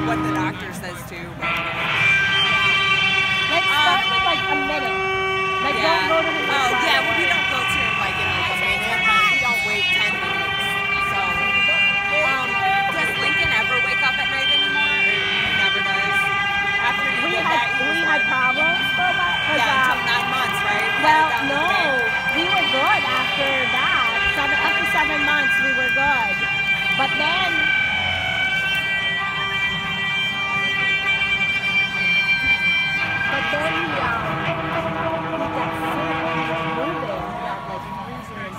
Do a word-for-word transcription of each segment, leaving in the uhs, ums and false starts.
what the doctor says too. But, let's start um, with like a minute. Like yeah. don't go to him. Oh yeah, well, we don't go to him like in like a minute. We don't wait ten minutes. So, um, does Lincoln ever wake up at night anymore? Or he never does. After you we did had that, we had problems for that. Yeah, uh, until nine months, right? We well, had it down no, to the we were good after that. Seven after seven months, we were good. But then. But then he, um, he got sick and he was moving. He had like freezing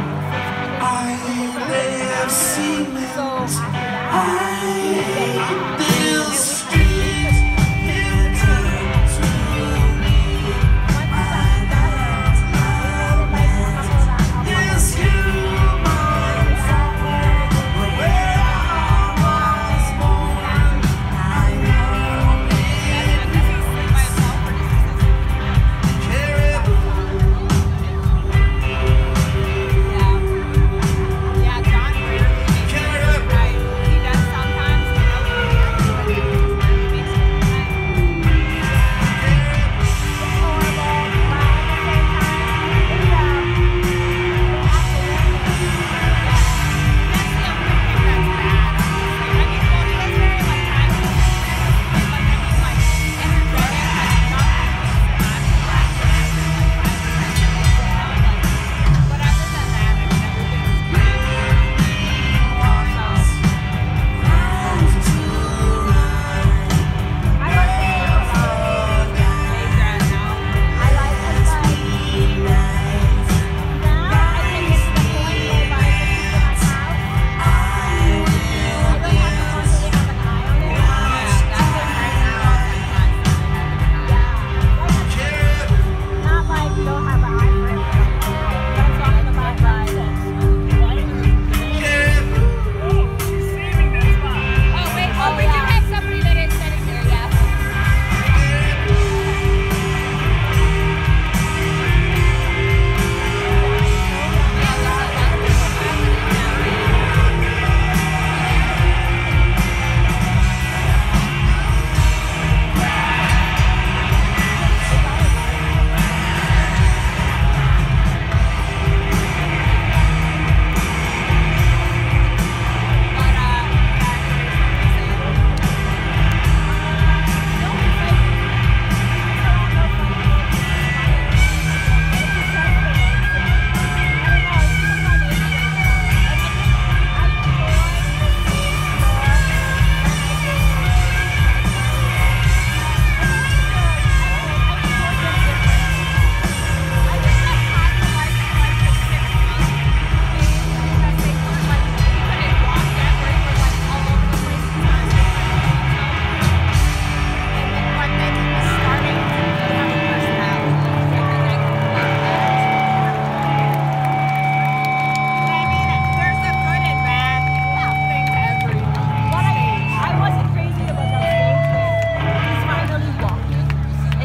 and I have seen so after that, he didn't get up.